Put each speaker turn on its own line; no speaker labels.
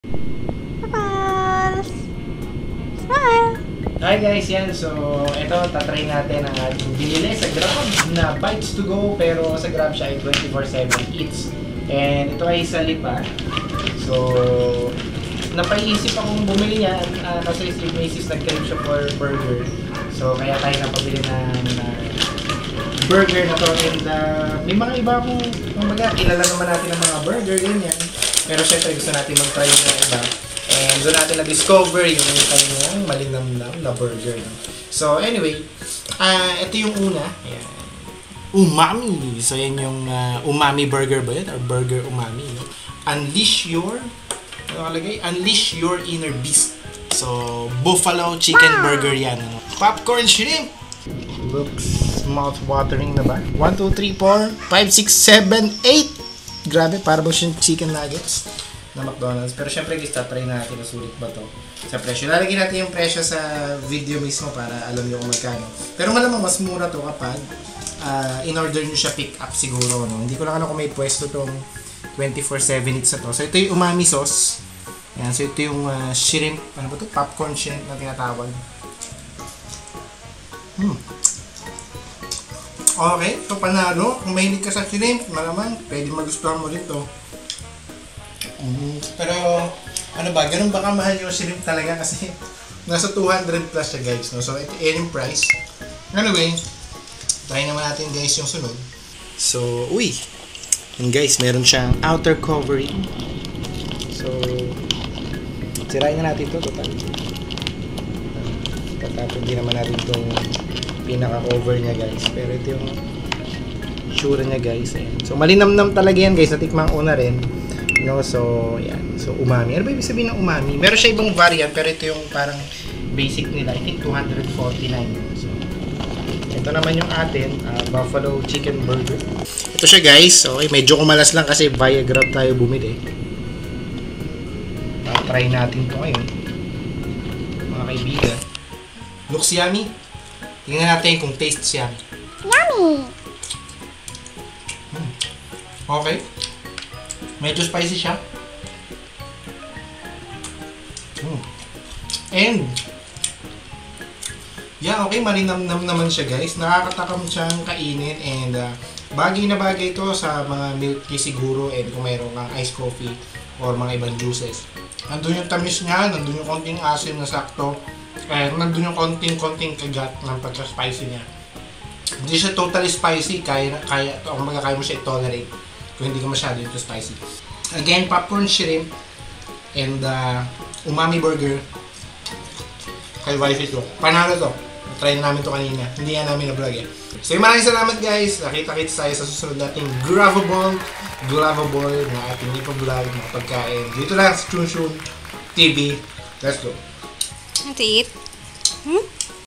Bubbles! Smile!
Hi guys, yan. So, ito, tatry natin ang ating binili sa Grab na Bites to Go, pero sa Grab siya ay 24/7 eats. And ito ay sa Lipa. So, napaisip akong bumili niya kasi si Macy's nag-crave siya for burger. So, kaya tayo napabili ng burger na to. And may mga iba akong, kumbaga, kilala naman natin ang mga burger, ganyan. Pero syempre gusto natin mag-try ng iba. And doon natin na-discover yung kanyang malinamnam na burger. No? So anyway, ito yung una. Ayan. Umami. So yan yung umami burger ba yun? Or burger umami. No? Unleash your, ano kalagay? Unleash your inner beast. So buffalo chicken burger yan. Ano? Popcorn shrimp. Looks mouth-watering na ba? 1, 2, 3, 4, 5, 6, 7, 8. Grabe, para ba siyang chicken nuggets na McDonald's. Pero syempre guys, tatry natin kung sulit ba to sa presyo. Lalagyan natin yung presyo sa video mismo para alam nyo kung magkano. Pero malamang mas mura to kapag in-order nyo siya pick up siguro. No? Hindi ko lang alam kung may pwesto tong 24/7 eats na to. So ito yung umami sauce. Yan. So ito yung shrimp, ano ba to? Popcorn shrimp na tinatawag. Okay, so panalo. Kung mahilig ka sa shrimp, malamang pwede magustuhan mo rin to. Pero, ano ba, ganun ba kamahal yung shrimp talaga kasi nasa 200 plus siya guys, no? So, ito yung price. Anyway, try naman natin guys yung sunod. So, uy! And guys, meron siyang outer covering. So, sirain na natin ito, total. Tapos hindi naman natin itong pinaka-cover niya guys. Pero ito yung sure niya guys. Ayan. So, malinamnam talaga yan guys. Natikmang una rin. No, so, yan. So, umami. Ano ba ibig sabihin ng umami? Meron siya ibang variant, pero ito yung parang basic nila. I think 249. So, ito naman yung atin, buffalo chicken burger. Ito siya guys. Okay, medyo kumalas lang kasi via Grab tayo bumili. Try natin ito ngayon. Mga kaibigan. Looks yummy. Tingnan natin kung taste siya.
Yummy!
Okay. Medyo spicy siya. And yeah, okay, malinamnam naman siya guys. Nakakatakam siyang kainin and bagay na bagay ito sa mga milk tea siguro and kung mayroon kang iced coffee or mga ibang juices. Nandun yung tamis niya, nandun yung konting asim na sakto, nandun yung konting kagat ng pagka-spicy niya. Hindi siya totally spicy, kaya mo siya i-tolerate kung hindi ka masyado ito spicy. Again, popcorn shrimp and umami burger kay wife ito. Panalo to. Try na namin to kanina. Hindi yan namin na-vlog eh. So maraming salamat guys. Nakita-kits tayo sa susunod nating Gravable na ating ipa-vlog ng pagkain. Dito lang sa Chun Chun TV. Let's go.
Want to eat?